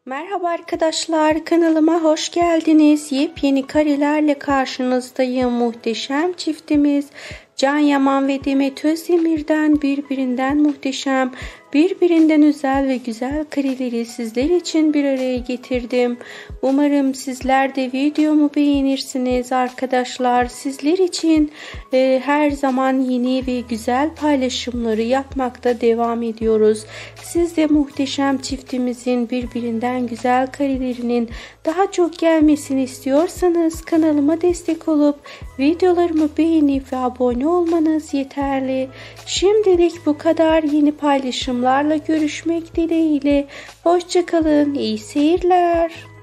Merhaba arkadaşlar, kanalıma hoş geldiniz. Yepyeni karelerle karşınızdayım. Muhteşem çiftimiz Can Yaman ve Demet Özdemir'den birbirinden muhteşem, birbirinden özel ve güzel kareleri sizler için bir araya getirdim. Umarım sizler de videomu beğenirsiniz arkadaşlar. Sizler için her zaman yeni ve güzel paylaşımları yapmakta devam ediyoruz. Siz de muhteşem çiftimizin birbirinden güzel karelerinin daha çok gelmesini istiyorsanız kanalıma destek olup videolarımı beğenip ve abone olmanız yeterli. Şimdilik bu kadar. Yeni paylaşımlarla görüşmek dileğiyle. Hoşça kalın. İyi seyirler.